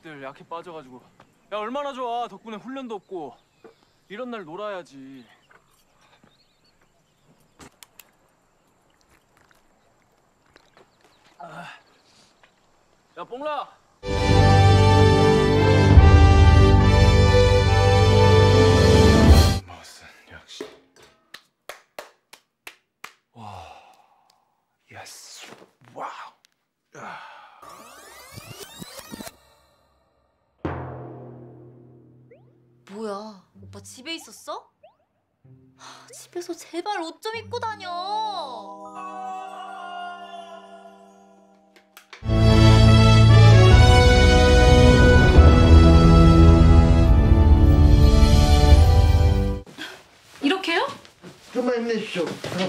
자식들 약해 빠져가지고. 야 얼마나 좋아. 덕분에 훈련도 없고. 이런 날 놀아야지. 야 뽕라. 머슨 역시. 와, 예스. 와우. 뭐야, 오빠 집에 있었어? 집에서 제발 옷 좀 입고 다녀. 이렇게요? 좀만 힘내십시오.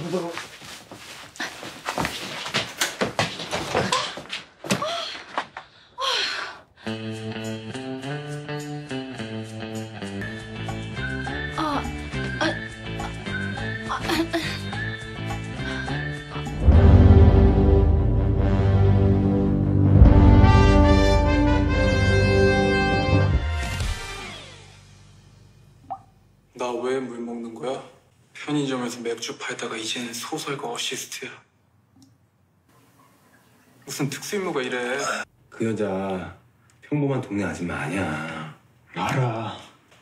나 왜 물 먹는 거야? 편의점에서 맥주 팔다가 이제는 소설가 어시스트야. 무슨 특수임무가 이래. 그 여자 평범한 동네 아줌마 아니야. 알아.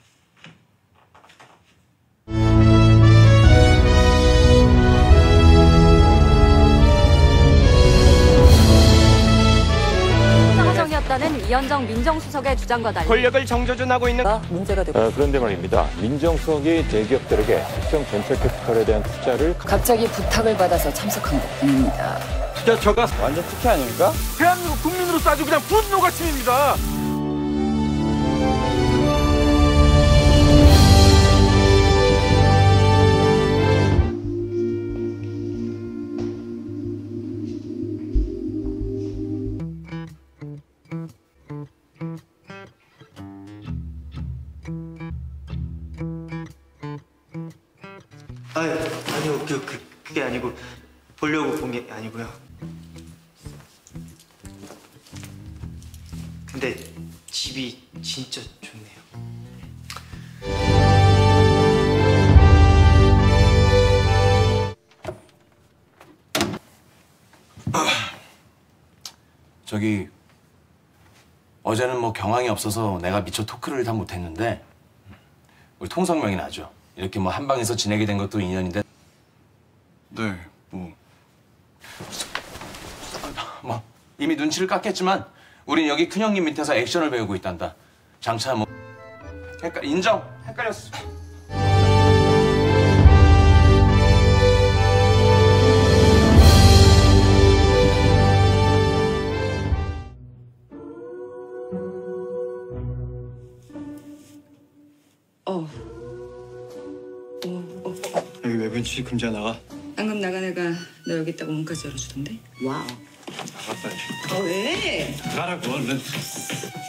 사정이었다는 이현정 민정수석의 주장과 달리 권력을 정조준하고 있는 문제가 되고 그런데 말입니다. 민정수석이 대기업들에게 특정 벤처캐피털에 대한 투자를 갑자기 부탁을 받아서 참석한 것뿐입니다. 저가 완전 특혜 아닙니까? 대한민국 국민으로서 아주 그냥 분노가 치밉니다. 아니요, 그게 아니고 보려고 본 게 아니고요. 근데 집이 진짜 좋네요. 저기 어제는 뭐 경황이 없어서 내가 미처 토크를 다 못했는데 우리 통성명이 나죠. 이렇게 뭐 한 방에서 지내게 된 것도 인연인데 네, 뭐 이미 눈치를 깠겠지만 우린 여기 큰형님 밑에서 액션을 배우고 있단다. 장차 뭐 인정. 헷갈렸어. 여기 외부인 출입 금지가 나가. 방금 나간 애가 너 여기 있다고 문까지 열어주던데? 와우. 나갔다. 왜? 나가라고 얼른.